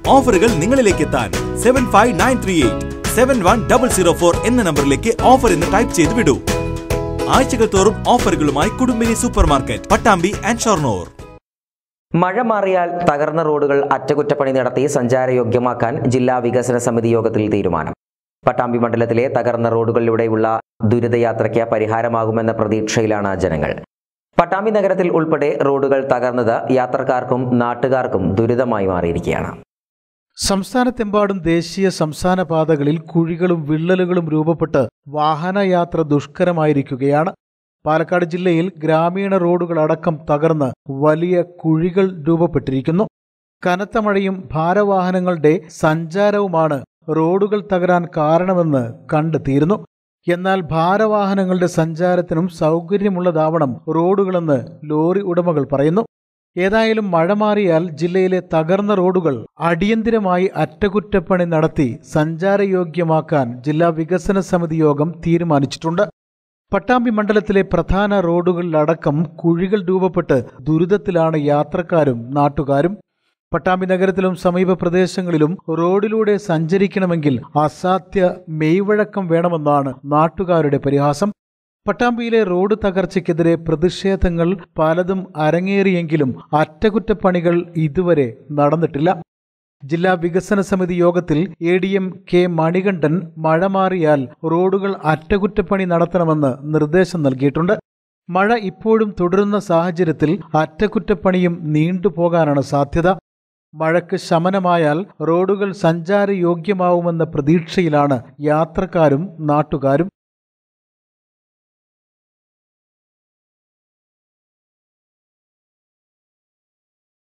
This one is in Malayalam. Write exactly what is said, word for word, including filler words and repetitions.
ഓഫറുകൾ നിങ്ങളിലേക്ക് എത്താൻ seven five nine three eight seven one double zero four എന്ന നമ്പറിലേക്ക് ഓഫർ എന്ന് ടൈപ്പ് ചെയ്ത് വിടൂ. ആഴ്ചകൾ തോറും ഓഫറുകളുമായി Kudumbini super market, Pattambi and Shoranur. മഴ മാറിയാൽ തകർന്ന റോഡുകൾ അറ്റകുറ്റപ്പണി നടത്തി സഞ്ചാരയോഗ്യമാക്കാൻ ജില്ലാ വികസന സമിതി യോഗത്തിൽ തീരുമാനം. പട്ടാമ്പി മണ്ഡലത്തിലെ തകർന്ന റോഡുകളിലൂടെയുള്ള ദുരിതയാത്രയ്ക്ക് പരിഹാരമാകുമെന്ന പ്രതീക്ഷയിലാണ് ജനങ്ങൾ. പട്ടാമ്പി നഗരത്തിൽ ഉൾപ്പെടെ റോഡുകൾ തകർന്നത് യാത്രക്കാർക്കും നാട്ടുകാർക്കും ദുരിതമായി മാറിയിരിക്കുകയാണ്. സംസ്ഥാനത്തെമ്പാടും ദേശീയ സംസ്ഥാന പാതകളിൽ കുഴികളും വിള്ളലുകളും രൂപപ്പെട്ട് വാഹനയാത്ര ദുഷ്കരമായിരിക്കുകയാണ്. പാലക്കാട് ജില്ലയിൽ ഗ്രാമീണ റോഡുകളടക്കം തകർന്ന് വലിയ കുഴികൾ രൂപപ്പെട്ടിരിക്കുന്നു. കനത്ത മഴയും ഭാരവാഹനങ്ങളുടെ സഞ്ചാരവുമാണ് റോഡുകൾ തകരാൻ കാരണമെന്ന് കണ്ടെത്തിയിരുന്നു. എന്നാൽ ഭാരവാഹനങ്ങളുടെ സഞ്ചാരത്തിനും സൗകര്യമുള്ളതാവണം റോഡുകളെന്ന് ലോറി ഉടമകൾ പറയുന്നു. ഏതായാലും മഴ മാറിയാൽ ജില്ലയിലെ തകർന്ന റോഡുകൾ അടിയന്തിരമായി അറ്റകുറ്റപ്പണി നടത്തി സഞ്ചാരയോഗ്യമാക്കാൻ ജില്ലാ വികസന സമിതി യോഗം തീരുമാനിച്ചിട്ടുണ്ട്. പട്ടാമ്പി മണ്ഡലത്തിലെ പ്രധാന റോഡുകളിലടക്കം കുഴികൾ രൂപപ്പെട്ട് ദുരിതത്തിലാണ് യാത്രക്കാരും നാട്ടുകാരും. പട്ടാമ്പി നഗരത്തിലും സമീപ പ്രദേശങ്ങളിലും റോഡിലൂടെ സഞ്ചരിക്കണമെങ്കിൽ അസാധ്യ മെയ്വഴക്കം വേണമെന്നാണ് നാട്ടുകാരുടെ പരിഹാസം. പട്ടാമ്പിയിലെ റോഡ് തകർച്ചയ്ക്കെതിരെ പ്രതിഷേധങ്ങൾ പലതും അരങ്ങേറിയെങ്കിലും അറ്റകുറ്റപ്പണികൾ ഇതുവരെ നടന്നിട്ടില്ല. ജില്ലാ വികസന സമിതി യോഗത്തിൽ A D M K Manikandan മഴ മാറിയാൽ റോഡുകൾ അറ്റകുറ്റപ്പണി നടത്തണമെന്ന് നിർദ്ദേശം നൽകിയിട്ടുണ്ട്. മഴ ഇപ്പോഴും തുടരുന്ന സാഹചര്യത്തിൽ അറ്റകുറ്റപ്പണിയും നീണ്ടുപോകാനാണ് സാധ്യത. മഴയ്ക്ക് ശമനമായാൽ റോഡുകൾ സഞ്ചാരയോഗ്യമാവുമെന്ന പ്രതീക്ഷയിലാണ് യാത്രക്കാരും നാട്ടുകാരും.